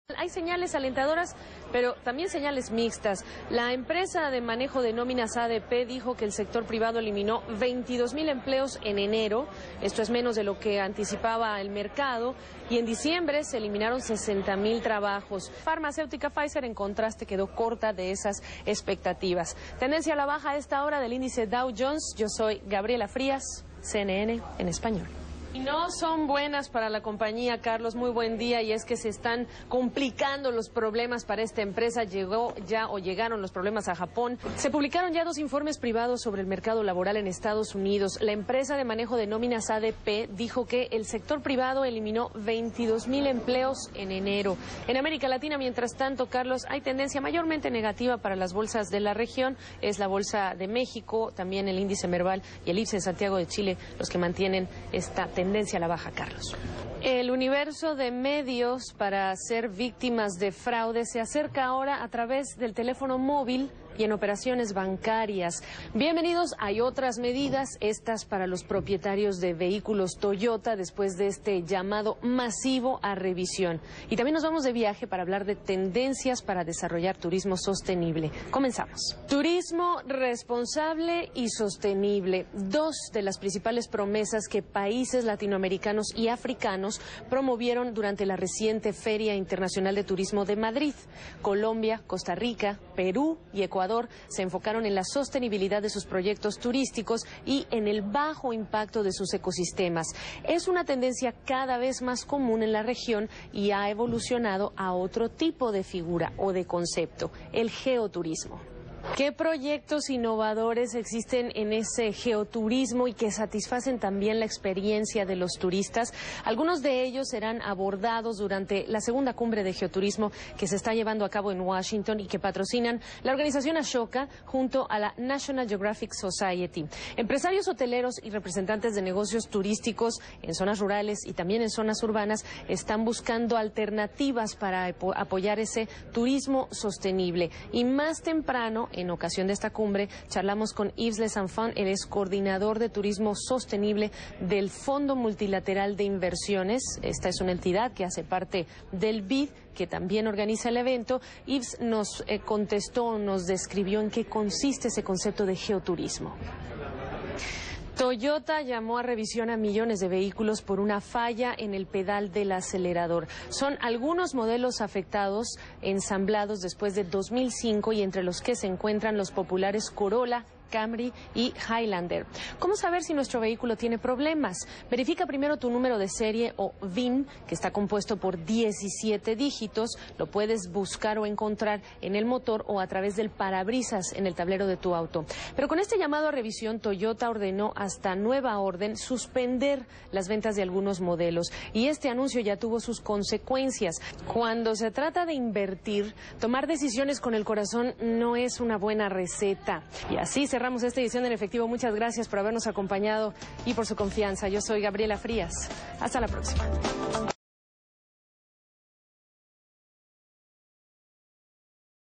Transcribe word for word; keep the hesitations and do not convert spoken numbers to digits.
Hay señales alentadoras, pero también señales mixtas. La empresa de manejo de nóminas A D P dijo que el sector privado eliminó veintidós mil empleos en enero. Esto es menos de lo que anticipaba el mercado. Y en diciembre se eliminaron sesenta mil trabajos. Farmacéutica Pfizer, en contraste, quedó corta de esas expectativas. Tendencia a la baja a esta hora del índice Dow Jones. Yo soy Gabriela Frías, C N N en español. Y no son buenas para la compañía, Carlos. Muy buen día. Y es que se están complicando los problemas para esta empresa. Llegó ya o llegaron los problemas a Japón. Se publicaron ya dos informes privados sobre el mercado laboral en Estados Unidos. La empresa de manejo de nóminas A D P dijo que el sector privado eliminó veintidós mil empleos en enero. En América Latina, mientras tanto, Carlos, hay tendencia mayormente negativa para las bolsas de la región. Es la bolsa de México, también el índice Merval y el I P S de Santiago de Chile los que mantienen esta tendencia. Tendencia a la baja, Carlos. El universo de medios para ser víctimas de fraude se acerca ahora a través del teléfono móvil y en operaciones bancarias. Bienvenidos, hay otras medidas, estas para los propietarios de vehículos Toyota después de este llamado masivo a revisión. Y también nos vamos de viaje para hablar de tendencias para desarrollar turismo sostenible. Comenzamos. Turismo responsable y sostenible, dos de las principales promesas que países latinoamericanos y africanos promovieron durante la reciente Feria Internacional de Turismo de Madrid. Colombia, Costa Rica, Perú y Ecuador se enfocaron en la sostenibilidad de sus proyectos turísticos y en el bajo impacto de sus ecosistemas. Es una tendencia cada vez más común en la región y ha evolucionado a otro tipo de figura o de concepto, el geoturismo. ¿Qué proyectos innovadores existen en ese geoturismo y que satisfacen también la experiencia de los turistas? Algunos de ellos serán abordados durante la segunda cumbre de geoturismo que se está llevando a cabo en Washington y que patrocinan la organización Ashoka junto a la National Geographic Society. Empresarios hoteleros y representantes de negocios turísticos en zonas rurales y también en zonas urbanas están buscando alternativas para apoyar ese turismo sostenible. Y más temprano, en ocasión de esta cumbre, charlamos con Yves Les Enfants, él es coordinador de turismo sostenible del Fondo Multilateral de Inversiones. Esta es una entidad que hace parte del B I D, que también organiza el evento. Yves nos eh, contestó, nos describió en qué consiste ese concepto de geoturismo. Toyota llamó a revisión a millones de vehículos por una falla en el pedal del acelerador. Son algunos modelos afectados, ensamblados después de dos mil cinco y entre los que se encuentran los populares Corolla, Camry y Highlander. ¿Cómo saber si nuestro vehículo tiene problemas? Verifica primero tu número de serie o V I N, que está compuesto por diecisiete dígitos. Lo puedes buscar o encontrar en el motor o a través del parabrisas en el tablero de tu auto. Pero con este llamado a revisión, Toyota ordenó hasta nueva orden suspender las ventas de algunos modelos. Y este anuncio ya tuvo sus consecuencias. Cuando se trata de invertir, tomar decisiones con el corazón no es una buena receta. Y así se Cerramos esta edición en efectivo. Muchas gracias por habernos acompañado y por su confianza. Yo soy Gabriela Frías. Hasta la próxima.